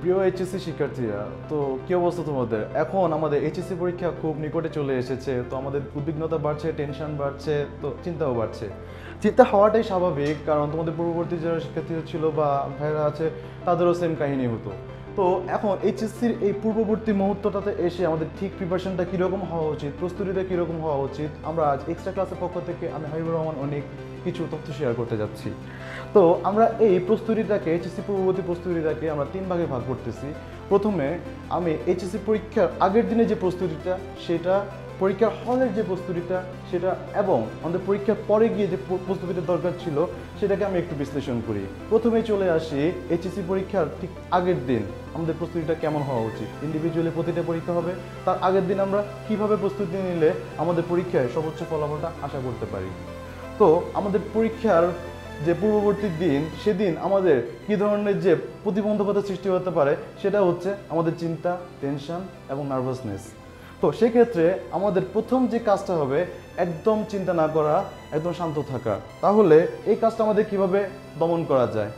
প্রিয় এইচএসসি শিক্ষার্থীরা, তো কি অবস্থা তোমাদের? এখন আমাদের এইচএসসি পরীক্ষা খুব নিকটে চলে এসেছে, তো আমাদের উদ্বিগ্নতা বাড়ছে, টেনশন বাড়ছে, তো চিন্তাও বাড়ছে। চিন্তা হওয়াটাই স্বাভাবিক, কারণ তোমাদের পূর্ববর্তী যারা শিক্ষার্থীরা ছিল বা ভাইরা আছে তাদেরও সেম কাহিনী হতো। তো এখন এইচএসসির এই পূর্ববর্তী মুহূর্তটাতে এসে আমাদের ঠিক প্রিপারেশনটা কীরকম হওয়া উচিত, প্রস্তুতিটা কীরকম হওয়া উচিত, আমরা আজ এক্সট্রা ক্লাসের পক্ষ থেকে আমি হাবিবুর রহমান অনেক কিছু তথ্য শেয়ার করতে যাচ্ছি। তো আমরা এই প্রস্তুতিটাকে, এইচএসসি পূর্ববর্তী প্রস্তুতিটাকে আমরা 3 ভাগে ভাগ করতেছি। প্রথমে আমি এইচএসসি পরীক্ষার আগের দিনে যে প্রস্তুতিটা সেটা, পরীক্ষার হলের যে প্রস্তুতিটা সেটা, এবং আমাদের পরীক্ষার পরে গিয়ে যে প্রস্তুতিটা দরকার ছিল সেটাকে আমি একটু বিশ্লেষণ করি। প্রথমেই চলে আসি এইচএসসি পরীক্ষার ঠিক আগের দিন আমাদের প্রস্তুতিটা কেমন হওয়া উচিত। ইন্ডিভিজুয়ালি প্রতিটা পরীক্ষা হবে, তার আগের দিন আমরা কিভাবে প্রস্তুতি নিলে আমাদের পরীক্ষায় সর্বোচ্চ ফলাফলটা আশা করতে পারি। তো আমাদের পরীক্ষার যে পূর্ববর্তী দিন, সেদিন আমাদের কী ধরনের যে প্রতিবন্ধকতা সৃষ্টি হতে পারে সেটা হচ্ছে আমাদের চিন্তা, টেনশন এবং নার্ভাসনেস। তো সেক্ষেত্রে আমাদের প্রথম যে কাজটা হবে একদম চিন্তা না করা, একদম শান্ত থাকা। তাহলে এই কাজটা আমাদের কিভাবে দমন করা যায়?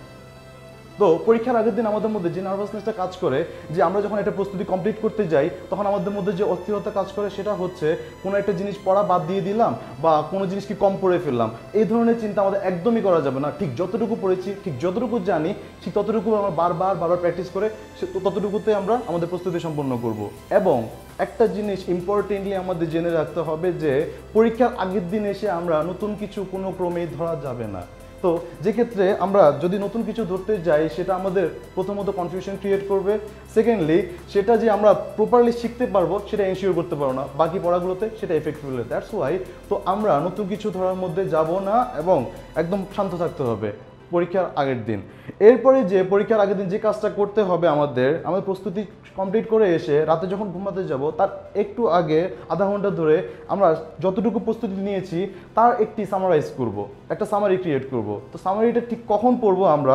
তো পরীক্ষার আগের দিন আমাদের মধ্যে যে নার্ভাসনেসটা কাজ করে, যে আমরা যখন একটা প্রস্তুতি কমপ্লিট করতে যাই তখন আমাদের মধ্যে যে অস্থিরতা কাজ করে, সেটা হচ্ছে কোনো একটা জিনিস পড়া বাদ দিয়ে দিলাম বা কোনো জিনিস কি কম পড়ে ফেললাম, এই ধরনের চিন্তা আমাদের একদমই করা যাবে না। ঠিক যতটুকু পড়েছি, ঠিক যতটুকু জানি, ঠিক ততটুকু আমরা বারবার প্র্যাকটিস করে ততটুকুতে আমরা আমাদের প্রস্তুতি সম্পন্ন করব। এবং একটা জিনিস ইম্পর্টেন্টলি আমাদের জেনে রাখতে হবে যে পরীক্ষার আগের দিন এসে আমরা নতুন কিছু কোনো ক্রমেই ধরা যাবে না। তো যে ক্ষেত্রে আমরা যদি নতুন কিছু ধরতে যাই সেটা আমাদের প্রথমত কনফিউশন ক্রিয়েট করবে, সেকেন্ডলি সেটা যে আমরা প্রপারলি শিখতে পারবো সেটা এনশিওর করতে পারবো না, বাকি পড়াগুলোতে সেটা এফেক্ট ফেলবে। দ্যাটস ওয়াই তো আমরা নতুন কিছু ধরার মধ্যে যাব না এবং একদম শান্ত থাকতে হবে পরীক্ষার আগের দিন। এরপরে যে পরীক্ষার আগের দিন যে কাজটা করতে হবে আমাদের প্রস্তুতি কমপ্লিট করে এসে রাতে যখন ঘুমাতে যাব তার একটু আগে আধা ঘন্টা ধরে আমরা যতটুকু প্রস্তুতি নিয়েছি তার একটি সামারাইজ করব, একটা সামারি ক্রিয়েট করব। তো সামারিটা ঠিক কখন পড়বো? আমরা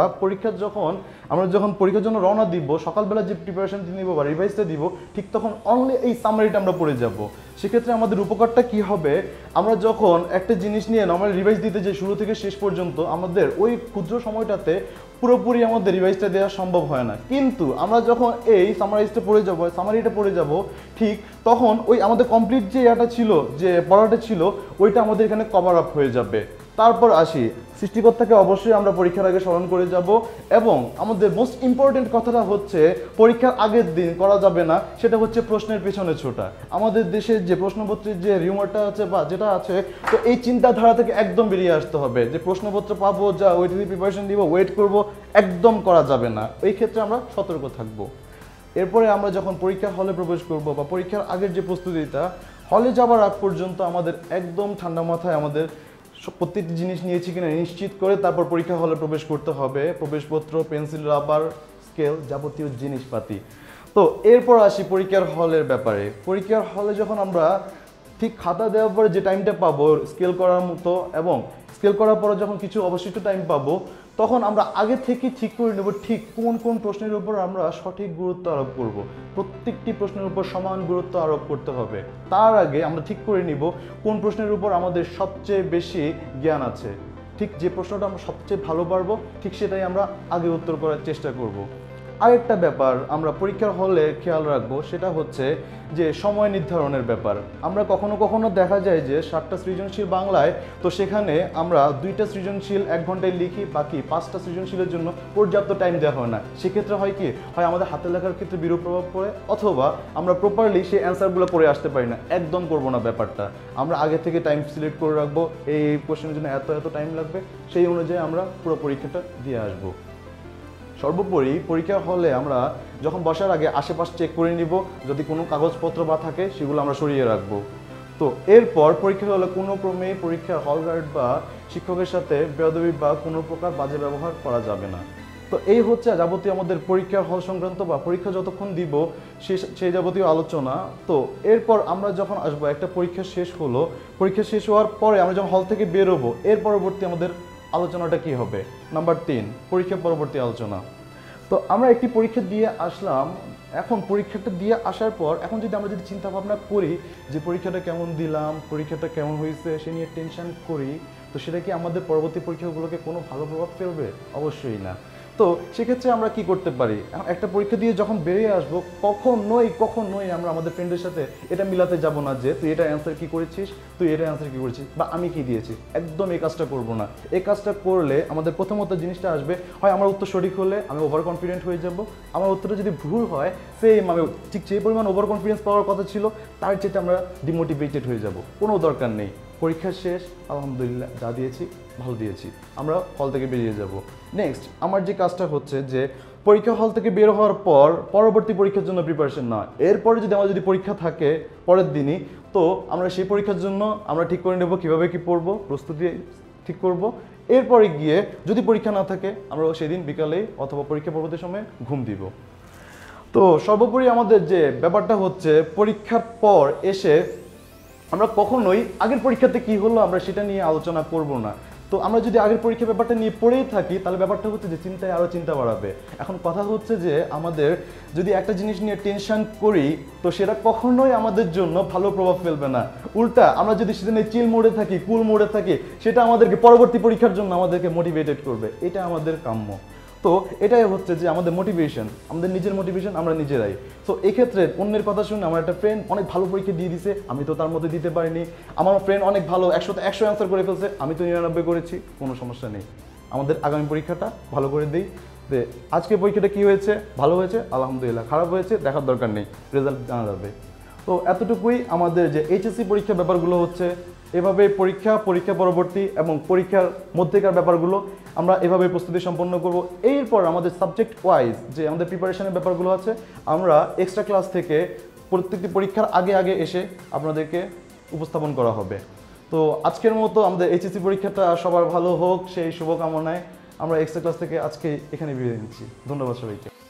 যখন পরীক্ষার জন্য রওনা দিব, সকালবেলা যে প্রিপারেশনটি নিব বা রিভাইজটা দিব, ঠিক তখন অনলি এই সামারিটা আমরা পড়ে যাব। সেক্ষেত্রে আমাদের উপকারটা কি হবে? আমরা যখন একটা জিনিস নিয়ে নর্মালি রিভাইজ দিতে যাই শুরু থেকে শেষ পর্যন্ত, আমাদের ওই ক্ষুদ্র সময়টাতে পুরোপুরি আমাদের রিভাইজটা দেওয়া সম্ভব হয় না। কিন্তু আমরা যখন এই সামারিটা পড়ে যাব, ঠিক তখন ওই আমাদের কমপ্লিট যে ছিল, যে পড়াটা ছিল, ওইটা আমাদের এখানে কভার আপ হয়ে যাবে। তারপর আসি সৃষ্টিকর্তাকে অবশ্যই আমরা পরীক্ষার আগে স্মরণ করে যাব। এবং আমাদের মোস্ট ইম্পর্টেন্ট কথাটা হচ্ছে পরীক্ষার আগের দিন করা যাবে না, সেটা হচ্ছে প্রশ্নের পেছনে ছোটা। আমাদের দেশের যে প্রশ্নপত্রের যে রিউমারটা আছে বা যেটা আছে, তো এই চিন্তাধারা থেকে একদম বেরিয়ে আসতে হবে যে প্রশ্নপত্র পাবো, যা ওইটা দিয়ে প্রিপারেশন দিব, ওয়েট করব, একদম করা যাবে না। এই ক্ষেত্রে আমরা সতর্ক থাকব। এরপরে আমরা যখন পরীক্ষার হলে প্রবেশ করব বা পরীক্ষার আগের যে প্রস্তুতিটা, হলে যাবার আগ পর্যন্ত আমাদের একদম ঠান্ডা মাথায় আমাদের প্রত্যেকটি জিনিস নিয়েছি কিনা নিশ্চিত করে তারপর পরীক্ষা হলে প্রবেশ করতে হবে। প্রবেশপত্র, পেন্সিল, রাবার, স্কেল, যাবতীয় জিনিসপাতি। তো এরপর আসি পরীক্ষার হলের ব্যাপারে। পরীক্ষার হলে যখন আমরা ঠিক খাতা দেওয়ার পরে যে টাইমটা পাবো স্কেল করার মতো, এবং স্কেল করার পরে যখন কিছু অবশিষ্ট টাইম পাবো, তখন আমরা আগে থেকে ঠিক করে নেব ঠিক কোন কোন প্রশ্নের উপর আমরা সঠিক গুরুত্ব আরোপ করব। প্রত্যেকটি প্রশ্নের উপর সমান গুরুত্ব আরোপ করতে হবে। তার আগে আমরা ঠিক করে নিব কোন প্রশ্নের উপর আমাদের সবচেয়ে বেশি জ্ঞান আছে, ঠিক যে প্রশ্নটা আমরা সবচেয়ে ভালো পারবো ঠিক সেটাই আমরা আগে উত্তর করার চেষ্টা করব। আরেকটা ব্যাপার আমরা পরীক্ষার হলে খেয়াল রাখবো, সেটা হচ্ছে যে সময় নির্ধারণের ব্যাপার। আমরা কখনো কখনো দেখা যায় যে 7টা সৃজনশীল বাংলায়, তো সেখানে আমরা 2টা সৃজনশীল 1 ঘন্টায় লিখি, বাকি 5টা সৃজনশীলের জন্য পর্যাপ্ত টাইম দেওয়া হয় না। সেক্ষেত্রে হয় কি, হয় আমাদের হাতে লেখার ক্ষেত্রে বিরূপ প্রভাব পড়ে, অথবা আমরা প্রপারলি সেই অ্যান্সারগুলো পড়ে আসতে পারি না। একদম করবো না ব্যাপারটা। আমরা আগে থেকে টাইম সিলেক্ট করে রাখবো, এই কোশ্চেনের জন্য এত এত টাইম লাগবে, সেই অনুযায়ী আমরা পুরো পরীক্ষাটা দিয়ে আসবো। সর্বোপরি পরীক্ষার হলে আমরা যখন বসার আগে আশেপাশ চেক করে নিব, যদি কোনো কাগজপত্র বা থাকে সেগুলো আমরা সরিয়ে রাখবো। তো এরপর পরীক্ষার হলে কোনো ক্রমে পরীক্ষার হল গার্ড বা শিক্ষকের সাথে বেয়াদবি বা কোনো প্রকার বাজে ব্যবহার করা যাবে না। তো এই হচ্ছে যাবতীয় আমাদের পরীক্ষার হল সংক্রান্ত বা পরীক্ষা যতক্ষণ দিব সেই যাবতীয় আলোচনা। তো এরপর আমরা যখন আসবো, একটা পরীক্ষা শেষ হলো, পরীক্ষা শেষ হওয়ার পরে আমরা যখন হল থেকে বেরোবো, এর পরবর্তী আমাদের আলোচনাটা কি হবে? নাম্বার 3, পরীক্ষা পরবর্তী আলোচনা। তো আমরা একটি পরীক্ষা দিয়ে আসলাম, এখন পরীক্ষাটা দিয়ে আসার পর এখন যদি আমরা চিন্তা ভাবনা করি যে পরীক্ষাটা কেমন দিলাম, পরীক্ষাটা কেমন হয়েছে, সে নিয়ে টেনশন করি, তো সেটা কি আমাদের পরবর্তী পরীক্ষাগুলোকে কোনো ভালো প্রভাব ফেলবে? অবশ্যই না। তো সেক্ষেত্রে আমরা কি করতে পারি, একটা পরীক্ষা দিয়ে যখন বেরিয়ে আসবো কখনোই আমরা আমাদের ফ্রেন্ডের সাথে এটা মিলাতে যাব না যে তুই এটা অ্যান্সার কি করেছিস, তুই এটা অ্যান্সার কি করেছিস, বা আমি কি দিয়েছি। একদম এই কাজটা করব না। এই কাজটা করলে আমাদের প্রথমত জিনিসটা আসবে, হয় আমার উত্তর সঠিক হলে আমি ওভার কনফিডেন্ট হয়ে যাব, আমার উত্তরটা যদি ভুল হয় সেম আমি ঠিক যে পরিমাণ ওভার কনফিডেন্স পাওয়ার কথা ছিল তার চেয়ে আমরা ডিমোটিভেটেড হয়ে যাব। কোনো দরকার নেই। পরীক্ষা শেষ, আলহামদুলিল্লাহ যা দিয়েছি ভালো দিয়েছি, আমরা হল থেকে বেরিয়ে যাব। নেক্সট আমার যে কাজটা হচ্ছে যে পরীক্ষা হল থেকে বের হওয়ার পর পরবর্তী পরীক্ষার জন্য প্রিপারেশন না, এরপরে যদি আমার যদি পরীক্ষা থাকে পরের দিনই, তো আমরা সেই পরীক্ষার জন্য আমরা ঠিক করে নেব কীভাবে কী পড়বো, প্রস্তুতি ঠিক করব। এরপরে গিয়ে যদি পরীক্ষা না থাকে আমরা সেদিন বিকালে অথবা পরীক্ষা পরবর্তী সময়ে ঘুম দিব। তো সর্বোপরি আমাদের যে ব্যাপারটা হচ্ছে পরীক্ষার পর এসে আমরা কখনোই আগের পরীক্ষাতে কি হলো আমরা সেটা নিয়ে আলোচনা করব না। তো আমরা যদি আগের পরীক্ষার ব্যাপারটা নিয়ে পড়েই থাকি তাহলে ব্যাপারটা হচ্ছে যে চিন্তায় আরও চিন্তা বাড়াবে। এখন কথা হচ্ছে যে আমাদের যদি একটা জিনিস নিয়ে টেনশন করি তো সেটা কখনোই আমাদের জন্য ভালো প্রভাব ফেলবে না। উল্টা আমরা যদি সেদিনে চিল মোডে থাকি, কুল মোডে থাকি, সেটা আমাদেরকে পরবর্তী পরীক্ষার জন্য আমাদেরকে মোটিভেটেড করবে। এটা আমাদের কাম্য। তো এটাই হচ্ছে যে আমাদের মোটিভেশন, আমাদের নিজের মোটিভেশন আমরা নিজেরাই। তো এক্ষেত্রে অন্যের কথা শুনে আমার একটা ফ্রেন্ড অনেক ভালো পরীক্ষা দিয়ে দিছে, আমি তো তার মধ্যে দিতে পারিনি। আমার ফ্রেন্ড অনেক ভালো 100তে 100 অ্যান্সার করে ফেলছে, আমি তো 99 করেছি, কোনো সমস্যা নেই। আমাদের আগামী পরীক্ষাটা ভালো করে দিই। যে আজকে পরীক্ষাটা কী হয়েছে, ভালো হয়েছে আলহামদুলিল্লাহ, খারাপ হয়েছে দেখার দরকার নেই, রেজাল্ট জানা যাবে। তো এতটুকুই আমাদের যে এইচএসসি পরীক্ষার ব্যাপারগুলো হচ্ছে। এভাবে পরীক্ষা পরবর্তী এবং পরীক্ষার মধ্যেকার ব্যাপারগুলো আমরা এভাবে প্রস্তুতি সম্পন্ন করব। এরপর আমাদের সাবজেক্ট ওয়াইজ যে আমাদের প্রিপারেশনের ব্যাপারগুলো আছে আমরা এক্সট্রা ক্লাস থেকে প্রত্যেকটি পরীক্ষার আগে এসে আপনাদেরকে উপস্থাপন করা হবে। তো আজকের মতো আমাদের এইচএসসি পরীক্ষাটা সবার ভালো হোক সেই শুভকামনায় আমরা এক্সট্রা ক্লাস থেকে আজকে এখানে বিদায় নিচ্ছি। ধন্যবাদ সবাইকে।